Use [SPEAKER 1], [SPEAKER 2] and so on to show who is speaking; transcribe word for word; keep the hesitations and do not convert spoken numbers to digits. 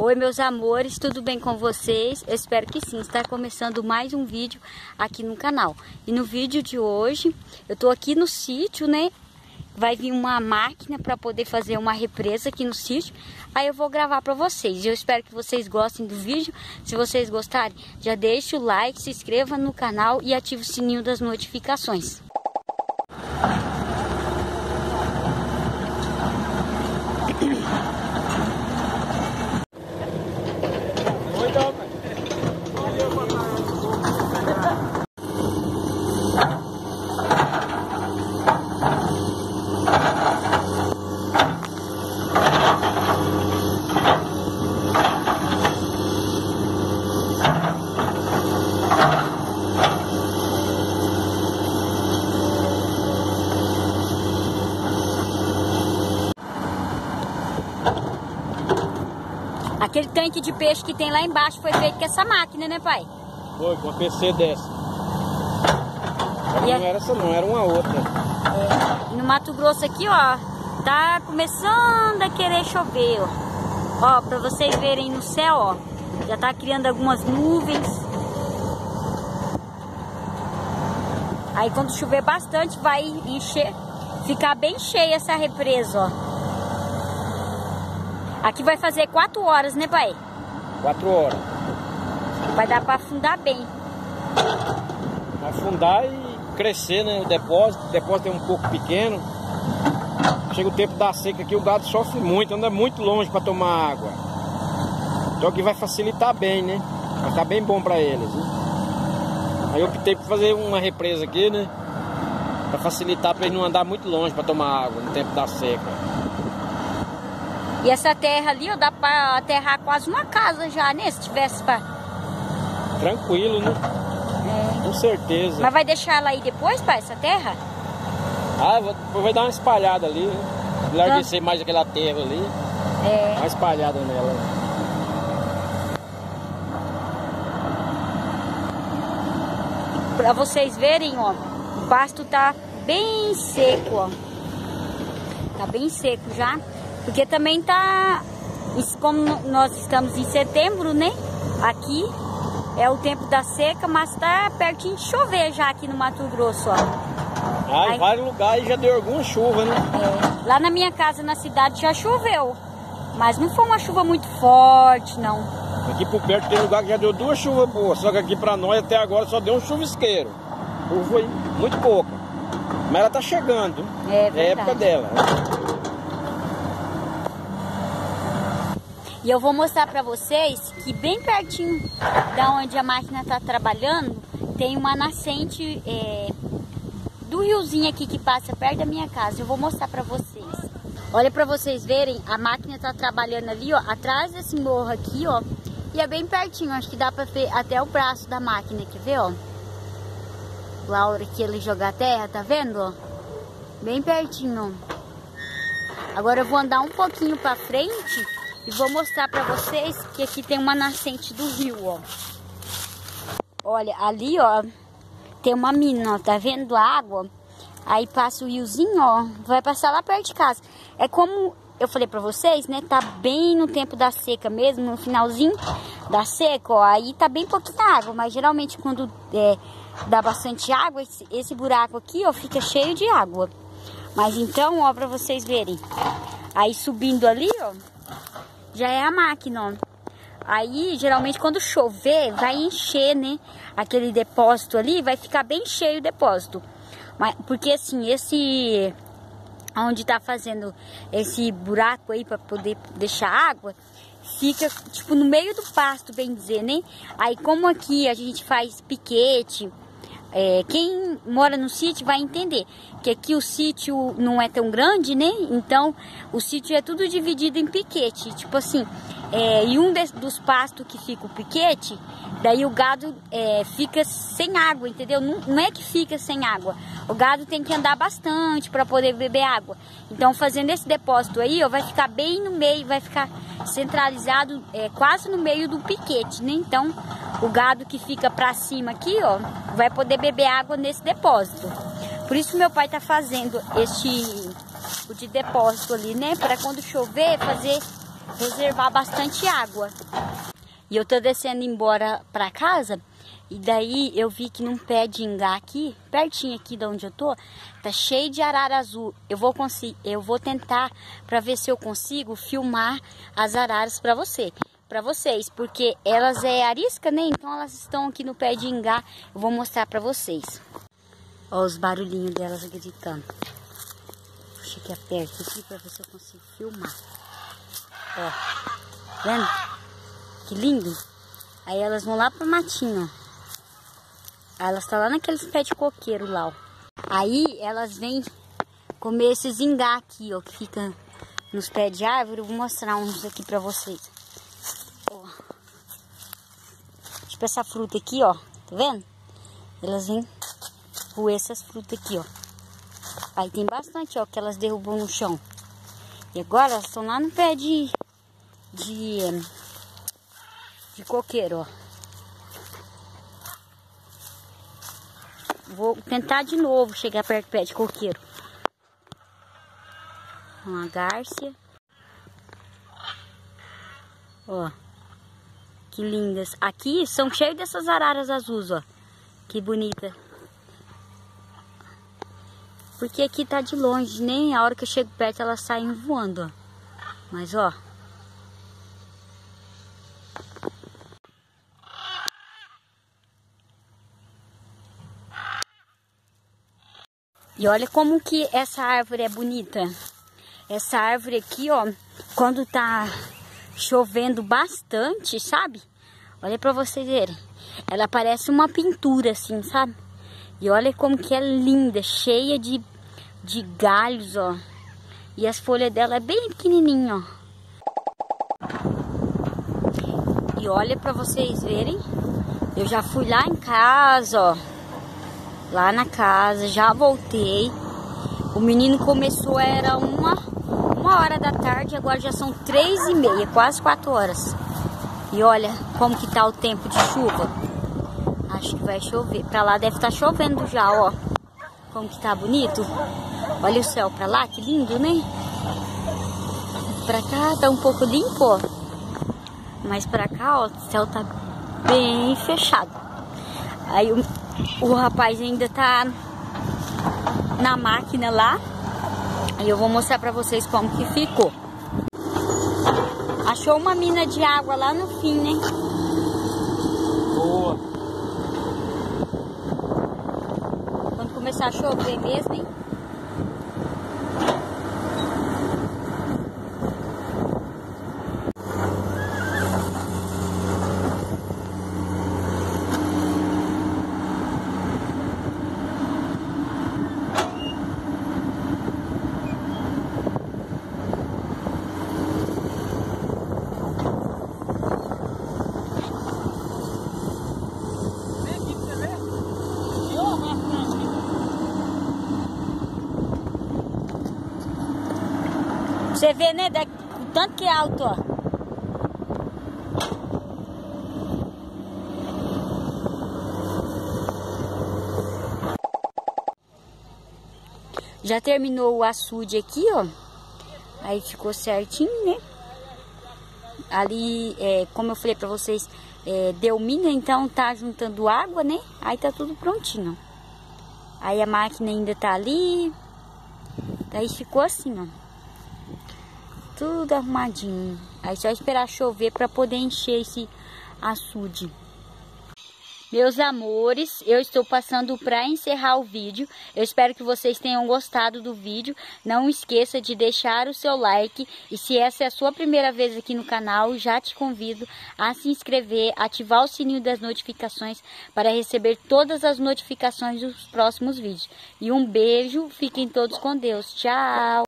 [SPEAKER 1] Oi meus amores, tudo bem com vocês? Eu espero que sim. Está começando mais um vídeo aqui no canal. E no vídeo de hoje, eu tô aqui no sítio, né? Vai vir uma máquina para poder fazer uma represa aqui no sítio. Aí eu vou gravar para vocês. Eu espero que vocês gostem do vídeo. Se vocês gostarem, já deixa o like, se inscreva no canal e ative o sininho das notificações. Aquele tanque de peixe que tem lá embaixo foi feito com essa máquina, né, pai?
[SPEAKER 2] Foi, com uma P C dessa. Não
[SPEAKER 1] a...
[SPEAKER 2] era essa não, era uma outra.
[SPEAKER 1] É. No Mato Grosso aqui, ó, tá começando a querer chover, ó. Ó, pra vocês verem no céu, ó, já tá criando algumas nuvens. Aí quando chover bastante vai encher, ficar bem cheia essa represa, ó. Aqui vai fazer quatro horas, né, pai?
[SPEAKER 2] Quatro horas.
[SPEAKER 1] Vai dar para afundar bem.
[SPEAKER 2] Afundar e crescer, né? O depósito. O depósito é um pouco pequeno. Chega o tempo da seca aqui, o gado sofre muito, anda muito longe para tomar água. Então aqui vai facilitar bem, né? Vai ficar bem bom para eles, né? Aí eu optei por fazer uma represa aqui, né? Para facilitar para eles não andar muito longe para tomar água no tempo da seca.
[SPEAKER 1] E essa terra ali, ó, dá pra aterrar quase uma casa já, né? Se tivesse pra...
[SPEAKER 2] Tranquilo, né? É. Com certeza.
[SPEAKER 1] Mas vai deixar ela aí depois, pai, essa terra?
[SPEAKER 2] Ah, vou, vou dar uma espalhada ali, né? Larguecer mais aquela terra ali. É. Uma espalhada nela.
[SPEAKER 1] Pra vocês verem, ó, o pasto tá bem seco, ó. Tá bem seco já. Porque também tá, como nós estamos em setembro, né? Aqui é o tempo da seca, mas tá pertinho de chover já aqui no Mato Grosso, ó.
[SPEAKER 2] Ah, em
[SPEAKER 1] Aí,
[SPEAKER 2] vários lugares já deu alguma chuva, né?
[SPEAKER 1] É, lá na minha casa, na cidade, já choveu. Mas não foi uma chuva muito forte, não.
[SPEAKER 2] Aqui por perto tem lugar que já deu duas chuvas boas, só que aqui pra nós até agora só deu um chuvisqueiro. Foi muito pouca. Mas ela tá chegando.
[SPEAKER 1] É verdade.
[SPEAKER 2] É a época dela.
[SPEAKER 1] E eu vou mostrar pra vocês que bem pertinho da onde a máquina tá trabalhando, tem uma nascente é, do riozinho aqui que passa perto da minha casa. Eu vou mostrar pra vocês. Olha pra vocês verem, a máquina tá trabalhando ali, ó, atrás desse morro aqui, ó. E é bem pertinho, acho que dá pra ver até o braço da máquina, quer ver, ó. Lá a hora que ele jogar a terra, tá vendo, ó? Bem pertinho, ó. Agora eu vou andar um pouquinho pra frente e vou mostrar pra vocês que aqui tem uma nascente do rio, ó. Olha, ali, ó, tem uma mina, ó, tá vendo a água? Aí passa o riozinho, ó, vai passar lá perto de casa. É como eu falei pra vocês, né, tá bem no tempo da seca mesmo, no finalzinho da seca, ó. Aí tá bem pouquinha água, mas geralmente quando é, dá bastante água, esse, esse buraco aqui, ó, fica cheio de água. Mas então, ó, pra vocês verem, aí subindo ali, ó, já é a máquina, ó. Aí, geralmente, quando chover, vai encher, né? Aquele depósito ali, vai ficar bem cheio o depósito. Mas, porque, assim, esse... Onde tá fazendo esse buraco aí pra poder deixar água, fica, tipo, no meio do pasto, bem dizer, né? Aí, como aqui a gente faz piquete... É, quem mora no sítio vai entender que aqui o sítio não é tão grande, né? Então o sítio é tudo dividido em piquete. Tipo assim, é, e um des, dos pastos que fica o piquete, daí o gado é, fica sem água, entendeu? Não, não é que fica sem água. O gado tem que andar bastante para poder beber água. Então fazendo esse depósito aí, ó, vai ficar bem no meio, vai ficar centralizado é, quase no meio do piquete, né? Então o gado que fica para cima aqui, ó, vai poder beber água nesse depósito. Por isso meu pai tá fazendo este o de depósito ali, né? Para quando chover, fazer reservar bastante água. E eu tô descendo embora pra casa, e daí eu vi que num pé de ingá aqui, pertinho aqui de onde eu tô, tá cheio de arara azul. Eu vou conseguir, eu vou tentar pra ver se eu consigo filmar as araras pra você, pra vocês, porque elas é arisca, né? Então elas estão aqui no pé de ingá. Eu vou mostrar pra vocês. Ó os barulhinhos delas gritando. Puxa aqui perto aqui pra ver se eu consigo filmar. Ó, vendo? Que lindo. Aí elas vão lá pro matinho, ó. Aí elas estão lá naqueles pés de coqueiro lá, ó. Aí elas vêm comer esses ingá aqui, ó, que fica nos pés de árvore. Eu vou mostrar uns aqui pra vocês. Ó. Tipo essa fruta aqui, ó. Tá vendo? Elas vêm comer essas frutas aqui, ó. Aí tem bastante, ó, que elas derrubam no chão. E agora elas estão lá no pé de... De... De coqueiro, ó. Vou tentar de novo chegar perto do pé de coqueiro. Uma gárcia. Ó. Que lindas. Aqui são cheios dessas araras azuis, ó. Que bonita. Porque aqui tá de longe, nem a hora que eu chego perto elas saem voando, ó. Mas, ó. E olha como que essa árvore é bonita. Essa árvore aqui, ó, quando tá chovendo bastante, sabe? Olha pra vocês verem. Ela parece uma pintura, assim, sabe? E olha como que é linda, cheia de, de galhos, ó. E as folhas dela é bem pequenininha, ó. E olha pra vocês verem. Eu já fui lá em casa, ó. Lá na casa, já voltei. O menino começou, era uma, uma hora da tarde, agora já são três e meia, quase quatro horas. E olha como que tá o tempo de chuva. Acho que vai chover. Pra lá deve estar chovendo já, ó. Como que tá bonito. Olha o céu pra lá, que lindo, né? Pra cá tá um pouco limpo, ó. Mas pra cá, ó, o céu tá bem fechado. Aí o... O rapaz ainda tá na máquina lá. E eu vou mostrar pra vocês como que ficou. Achou uma mina de água lá no fim, né?
[SPEAKER 2] Boa.
[SPEAKER 1] Quando começar a chover mesmo, hein? Você vê, né? Da, tanto que é alto, ó. Já terminou o açude aqui, ó. Aí ficou certinho, né? Ali, é, como eu falei pra vocês, é, deu mina, então tá juntando água, né? Aí tá tudo prontinho, ó. Aí a máquina ainda tá ali. Daí ficou assim, ó. Tudo arrumadinho. Aí só esperar chover para poder encher esse açude. Meus amores, eu estou passando para encerrar o vídeo. Eu espero que vocês tenham gostado do vídeo. Não esqueça de deixar o seu like. E se essa é a sua primeira vez aqui no canal, já te convido a se inscrever, ativar o sininho das notificações para receber todas as notificações dos próximos vídeos. E um beijo, fiquem todos com Deus. Tchau!